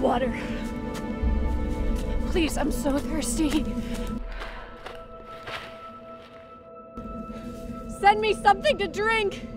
water. Please, I'm so thirsty. Send me something to drink!